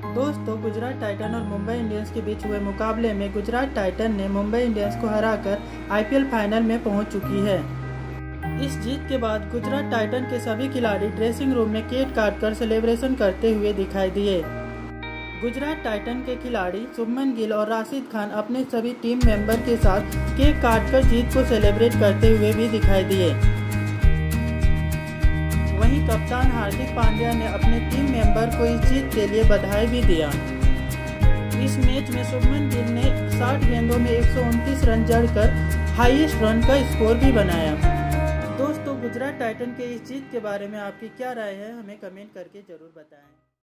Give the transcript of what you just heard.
दोस्तों, गुजरात टाइटन और मुंबई इंडियंस के बीच हुए मुकाबले में गुजरात टाइटन ने मुंबई इंडियंस को हराकर आईपीएल फाइनल में पहुंच चुकी है। इस जीत के बाद गुजरात टाइटन के सभी खिलाड़ी ड्रेसिंग रूम में केक काटकर सेलिब्रेशन करते हुए दिखाई दिए। गुजरात टाइटन के खिलाड़ी शुभमन गिल और राशिद खान अपने सभी टीम मेंबर के साथ केक काटकर जीत को सेलिब्रेट करते हुए भी दिखाई दिए। वहीं कप्तान हार्दिक पांड्या ने अपने टीम मेंबर को इस जीत के लिए बधाई भी दिया। इस मैच में शुभमन गिल ने 60 गेंदों में 129 रन जड़कर हाईएस्ट रन का स्कोर भी बनाया। दोस्तों, गुजरात टाइटन के इस जीत के बारे में आपकी क्या राय है, हमें कमेंट करके जरूर बताएं।